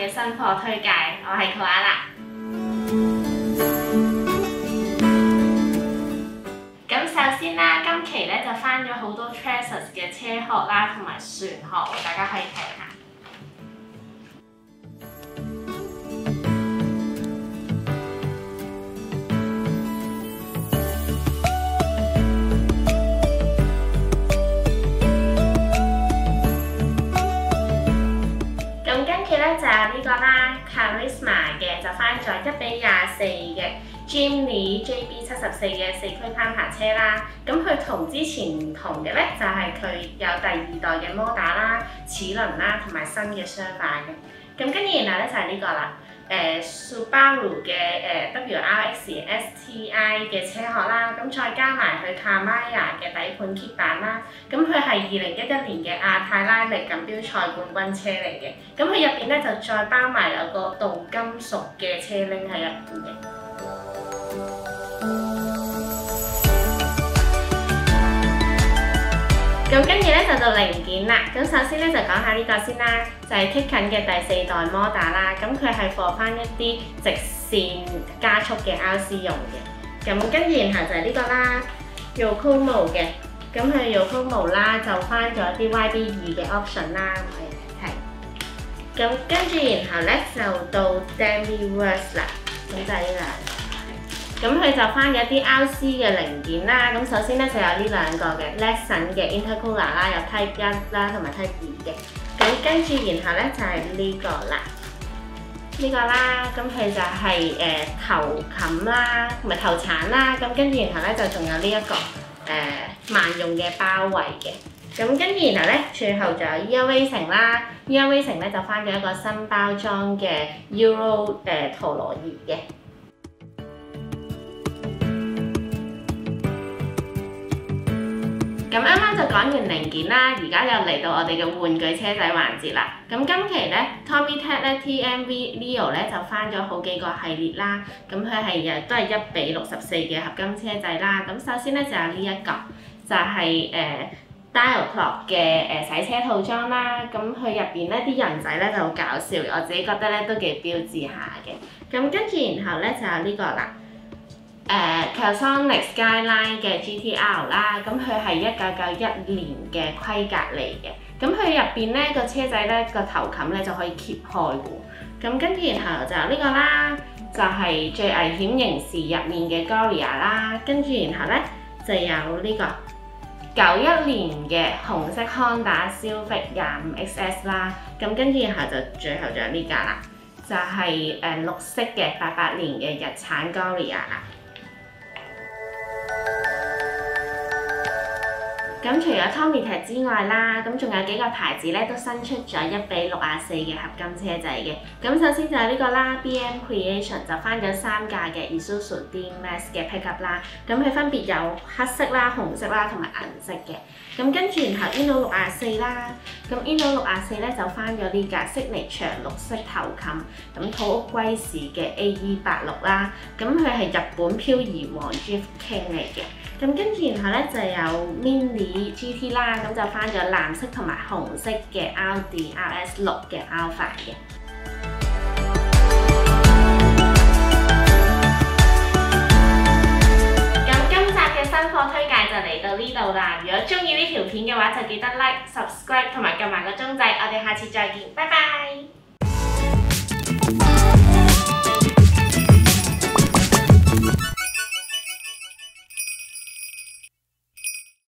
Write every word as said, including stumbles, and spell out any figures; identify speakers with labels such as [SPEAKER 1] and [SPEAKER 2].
[SPEAKER 1] 嘅新貨推介，我係 Koala。咁首先啦，今期咧就翻咗好多 Traxxas 嘅車殼啦，同埋船殼，大家可以睇下。咁跟住咧就係呢個啦 ，Karisma 嘅就翻咗一比廿四嘅 Jimny J B 七十四嘅四驅攀爬車啦。咁佢同之前唔同嘅咧，就係、是、佢有第二代嘅摩打啦、齒輪啦，同埋新嘅雙擺嘅。咁跟住然後咧就係、是、呢個啦，誒、呃、Subaru 嘅誒、呃、W R X S T I 嘅車殼啦，咁再加埋佢 Tamiya 嘅底盤 kit 版啦，咁佢係二零一一年嘅亞太拉力錦標賽冠軍車嚟嘅，咁佢入邊咧就再包埋有個鍍金屬嘅車鈴喺入邊嘅。咁跟住咧就到零件啦，咁首先咧就講下呢個先啦，就係 Tiken 嘅第四代摩打啦，咁佢係放翻一啲直線加速嘅 R C 用嘅，咁跟住然後就係呢個啦 Yokomo 嘅，咁佢 Yokomo 啦就翻咗啲 Y B 二嘅 option 啦，可以睇睇。咁跟住然後咧就到 Demiworks 啦，咁就係呢兩個。咁佢就翻咗啲 R C 嘅零件啦，咁首先咧就有呢兩個嘅 Lexus 嘅 Intercooler 啦，有 Type 一啦同埋 Type 二嘅。咁跟住然後咧就係呢個啦，呢個啦，咁佢就係誒頭冚啦，同埋頭鏟啦。咁跟住然後咧就仲有呢一個誒萬用嘅包圍嘅。咁跟住然後咧，最後就有 E L Racing 啦 ，E L Racing 咧就翻咗一個新包裝嘅 Euro 誒陀螺儀嘅。咁啱啱就講完零件啦，而家又嚟到我哋嘅玩具車仔環節啦。咁今期咧 Tomitech 咧 T M V Leo 咧就翻咗好幾個系列啦。咁佢係誒都係一比六十四嘅合金車仔啦。咁首先咧就有呢一個，就係、是、誒、呃、Dial Clock 嘅誒、呃、洗車套裝啦。咁佢入邊咧啲人仔咧就好搞笑，我自己覺得咧都幾標誌下嘅。咁跟住然後咧就有呢個啦。誒 Celsonic Skyline 嘅 G T R 啦，咁佢係一九九一年嘅規格嚟嘅，咁佢入邊咧個車仔咧個頭冚咧就可以揭開嘅喎，咁跟住然後就有呢個啦，就係、是、最危險刑事入面嘅 Gloria 啦，跟住然後咧就有呢個九一年嘅紅色 Honda Civic 廿五 X S 啦，咁跟住然後就最後仲有呢架啦，就係、是、誒綠色嘅八八年嘅日產 Gloria 啦。咁除咗 Tomitech 之外啦，咁仲有幾個牌子咧都新出咗一比六十四嘅合金車仔嘅。咁首先就係呢個啦 ，B M Creation 就翻咗三架嘅 Isuzu D-Max 嘅 pickup 啦。咁佢分別有黑色啦、紅色啦同埋銀色嘅。咁跟住然後 Inno 六十四啦，咁 Inno 六十四咧就翻咗呢架 Signature 綠色頭冚，咁土屋龜士嘅 A E 八六啦。咁佢係日本漂移王 Drift King 嚟嘅。咁跟住然後咧就有 Mini G T 啦，咁就翻咗藍色同埋紅色嘅 Audi R S 六嘅 Alpha 嘅。咁今集嘅新貨推介就嚟到呢度啦。如果中意呢條片嘅話，就記得 like、subscribe 同埋撳埋個鐘仔。我哋下次再見，拜拜。